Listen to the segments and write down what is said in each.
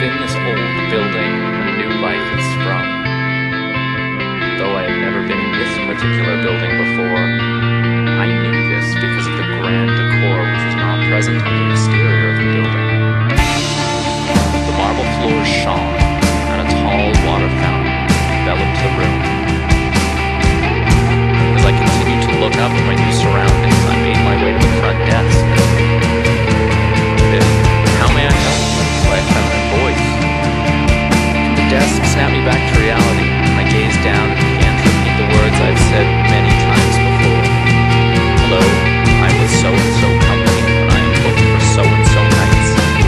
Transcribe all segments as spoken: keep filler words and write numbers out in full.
Within this old building, a new life had sprung. Though I had never been in this particular building before, I knew this because of the grand decor which was not present on the exterior of the building. The marble floors shone, and a tall water fountain enveloped the room. As I continued to look up at my new surroundings, I made my way to the front desk. If, how may I help? By a feminine voice. The desk snapped me back to reality, and I gazed down and began to repeat the words I've said many times before. Hello, I'm with so-and-so company, and I am booked for so-and-so nights.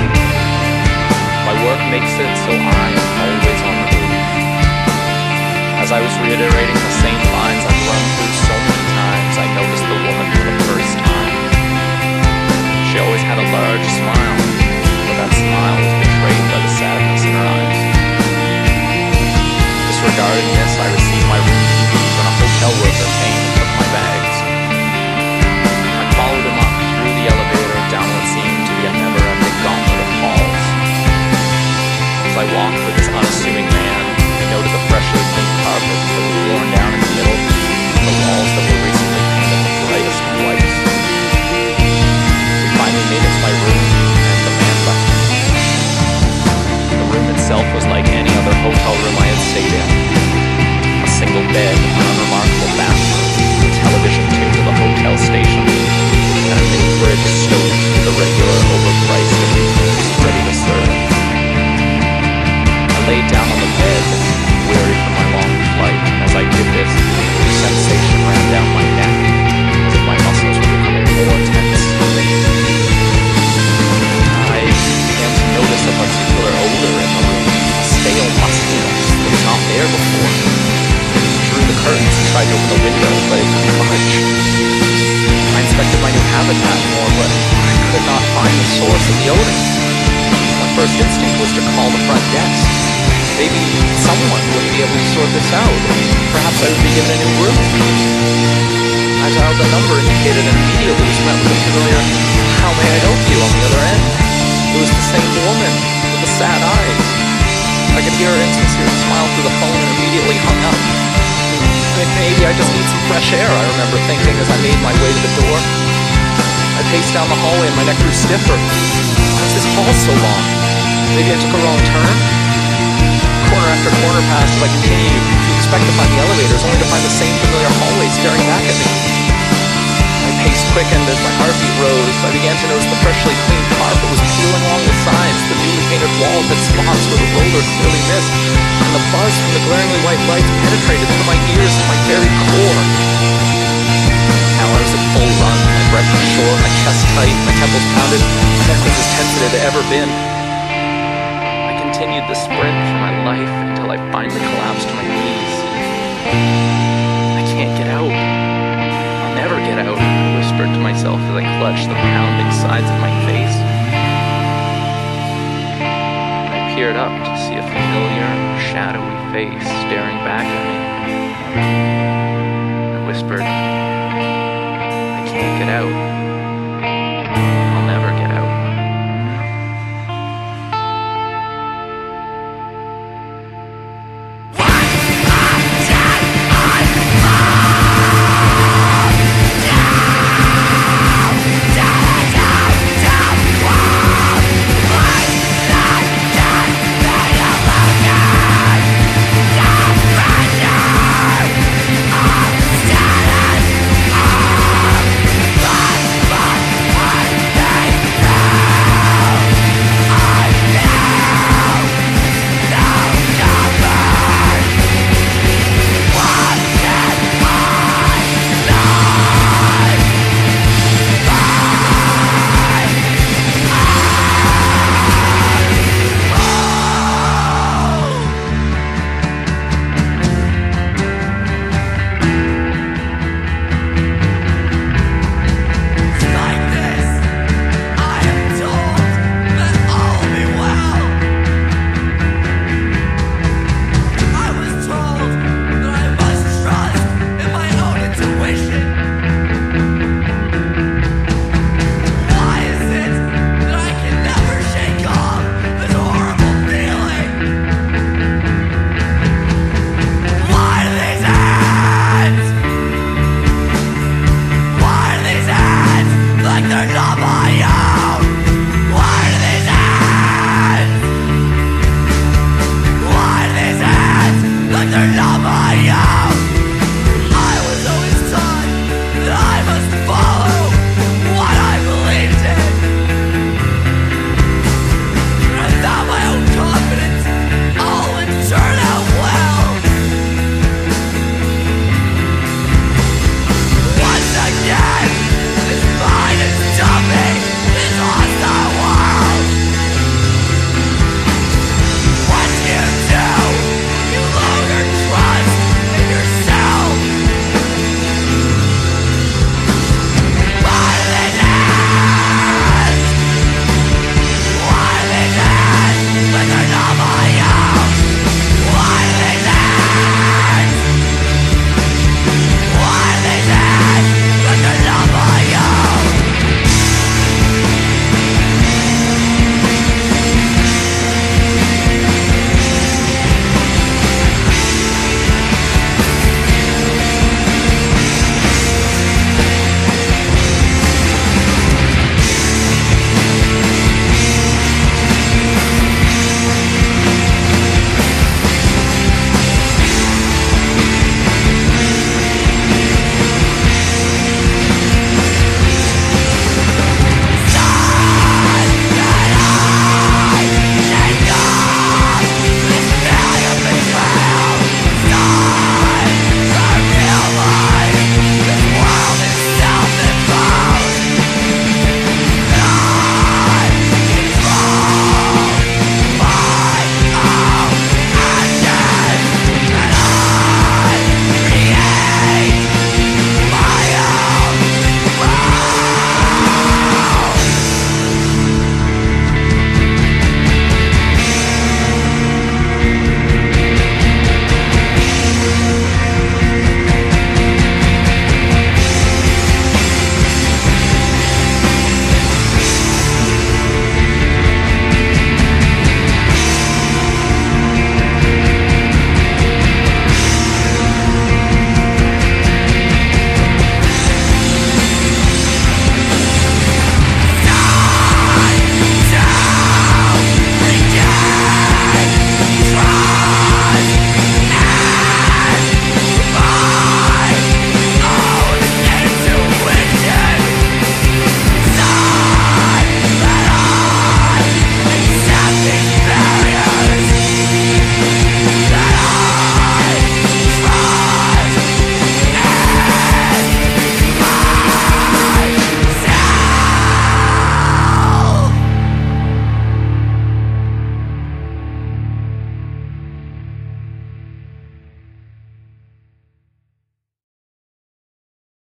My work makes it so I am always on the move. As I was reiterating the same lines I've run through so many times, I noticed the woman for the first time. She always had a large smile, but that smile was betrayed by the sadness in her eyes. Disregarding this, I received my room keys when a hotel worker came and took my bags. I followed him up through the elevator down what seemed to be a never-ending gauntlet of halls. As I walked with this unassuming man, I noted the freshly cleaned carpet that was worn down in the middle, and the walls that were recently painted the brightest of whites. We finally made it to my room, and the man left me. The room itself was like any other hotel room I had stayed in. A single bed, an unremarkable bathroom, a television tuned to the hotel station, and a mini fridge stoked with a regular overpriced accoutrements ready to serve. I laid down on the bed, weary from my long flight. As I did this, a sensation ran down my neck, as if my muscles were becoming more tense. I began to notice a particular odor in the room, a stale mustiness that was not there before. I drew the curtains and tried to open the window, but it didn't budge. I inspected my new habitat more, but I could not find the source of the odor. My first instinct was to call the front desk. Maybe someone would be able to sort this out. Perhaps I would be given a new room. I dialed the number indicated and immediately was met with a familiar, "How may I help you?" on the other end. It was the same woman with the sad eyes. I could hear her insincere smile through the phone and immediately hung up. Maybe I just need some fresh air, I remember thinking as I made my way to the door. I paced down the hallway and my neck grew stiffer. Why was this hall so long? Maybe I took a wrong turn? Corner after corner passed as I continued to expect to find the elevators, only to find the same familiar hallway staring back at me. My pace quickened as my heartbeat rose. I began to notice the freshly cleaned carpet was peeling along the sides, the newly painted walls had spots where the roller clearly missed, and the buzz from the glaringly white lights penetrated through my ears and my very core. Now I was at full run, my breath was short, my chest tight, my temples pounded, my neck was as tense as it had ever been. I continued the sprint for my life until I finally collapsed to my knees. I can't get out. I'll never get out, I whispered to myself as I clutched the pounding sides of my face. I peered up to see a familiar, shadowy face staring back at me. I whispered, "I can't get out."